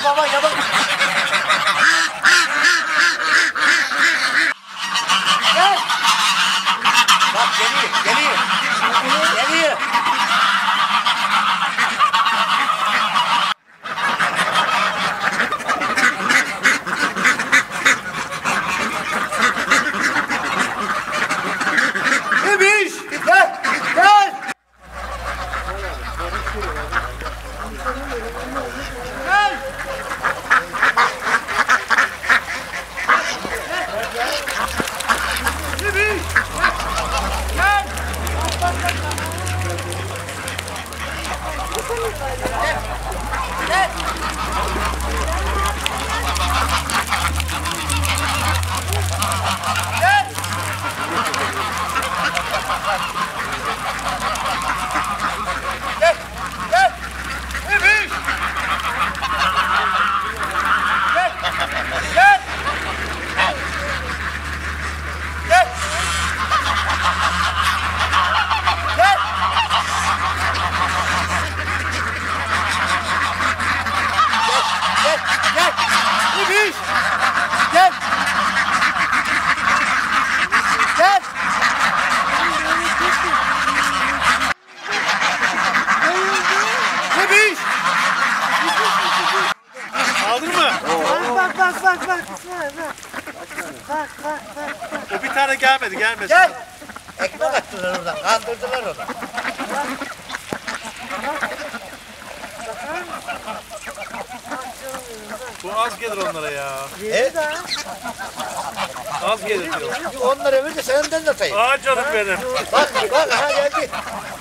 baba yaban. Gel. Bak geliyor. Geliyor. Bebiş, gel. Gel. Gel. Bebiş. Gel. Gel. Gel. Gel. Gel. Bebiş. Gel. Gel. Gel. Gel. Gel. Bebiş. Gel. Gel. Bebiş. Aldın mı? Bak. O bir tane gelmedi. Gel. Ekmek attılar oradan. Kandırdılar onu. Bu az gelir onlara ya. Evet. Az gelir diyor. Onları ver de senden de atayım. Aa canım benim. Bak ha geldi.